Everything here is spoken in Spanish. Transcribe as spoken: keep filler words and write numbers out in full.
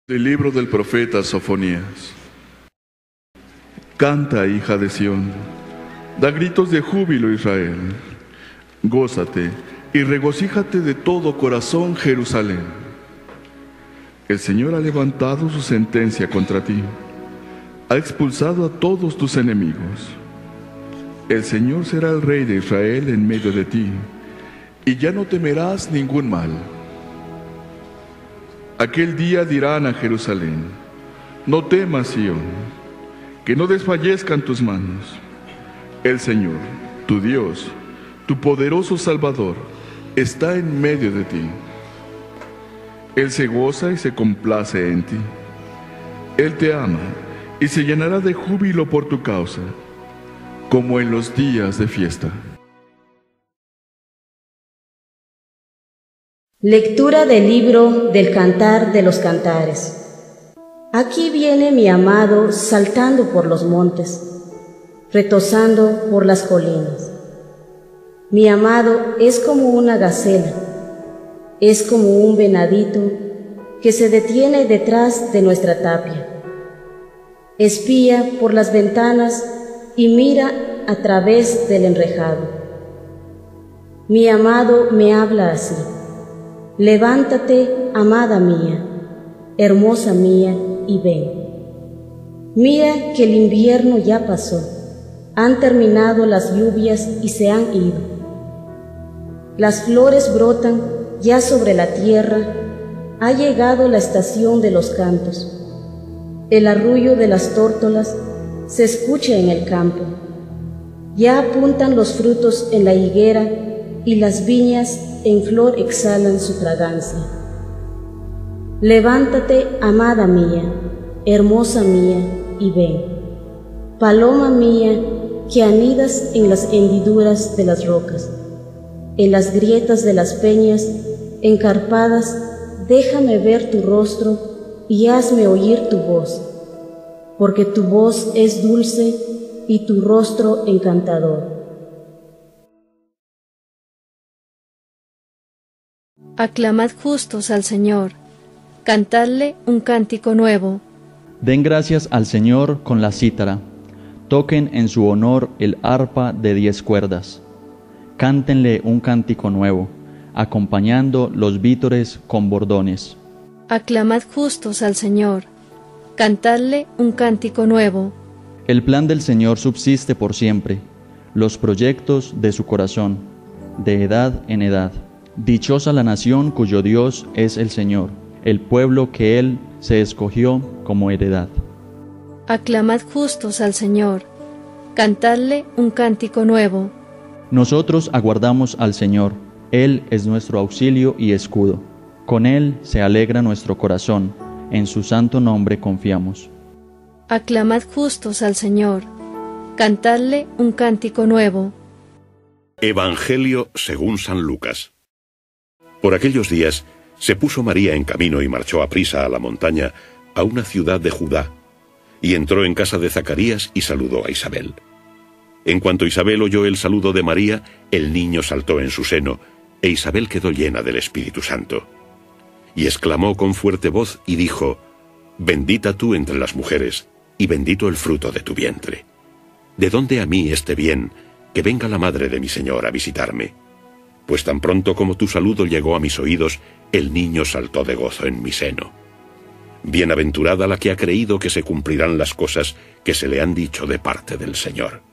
Del libro del profeta Sofonías. Canta, hija de Sión, da gritos de júbilo, Israel. Gózate y regocíjate de todo corazón, Jerusalén. El Señor ha levantado su sentencia contra ti, ha expulsado a todos tus enemigos. El Señor será el Rey de Israel en medio de ti, y ya no temerás ningún mal. Aquel día dirán a Jerusalén: no temas, Sión, que no desfallezcan tus manos. El Señor, tu Dios, tu poderoso Salvador, está en medio de ti. Él se goza y se complace en ti. Él te ama y se llenará de júbilo por tu causa, como en los días de fiesta. Lectura del libro del Cantar de los Cantares. Aquí viene mi amado saltando por los montes, retozando por las colinas. Mi amado es como una gacela, es como un venadito que se detiene detrás de nuestra tapia. Espía por las ventanas y mira a través del enrejado. Mi amado me habla así: levántate, amada mía, hermosa mía, y ven. Mira que el invierno ya pasó, han terminado las lluvias y se han ido. Las flores brotan ya sobre la tierra, ha llegado la estación de los cantos. El arrullo de las tórtolas se escucha en el campo. Ya apuntan los frutos en la higuera y las viñas en flor exhalan su fragancia. Levántate, amada mía, hermosa mía, y ven. Paloma mía, que anidas en las hendiduras de las rocas, en las grietas de las peñas encarpadas, déjame ver tu rostro y hazme oír tu voz, porque tu voz es dulce y tu rostro encantador. Aclamad justos al Señor, cantadle un cántico nuevo. Den gracias al Señor con la cítara, toquen en su honor el arpa de diez cuerdas. Cántenle un cántico nuevo, acompañando los vítores con bordones. Aclamad justos al Señor, cantadle un cántico nuevo. El plan del Señor subsiste por siempre, los proyectos de su corazón, de edad en edad. Dichosa la nación cuyo Dios es el Señor, el pueblo que Él se escogió como heredad. Aclamad justos al Señor, cantadle un cántico nuevo. Nosotros aguardamos al Señor, Él es nuestro auxilio y escudo. Con Él se alegra nuestro corazón, en su santo nombre confiamos. Aclamad justos al Señor, cantadle un cántico nuevo. Evangelio según San Lucas. Por aquellos días se puso María en camino y marchó aprisa a la montaña, a una ciudad de Judá, y entró en casa de Zacarías y saludó a Isabel. En cuanto Isabel oyó el saludo de María, el niño saltó en su seno, e Isabel quedó llena del Espíritu Santo. Y exclamó con fuerte voz y dijo: bendita tú entre las mujeres, y bendito el fruto de tu vientre. ¿De dónde a mí este bien, que venga la madre de mi Señor a visitarme? Pues tan pronto como tu saludo llegó a mis oídos, el niño saltó de gozo en mi seno. Bienaventurada la que ha creído que se cumplirán las cosas que se le han dicho de parte del Señor.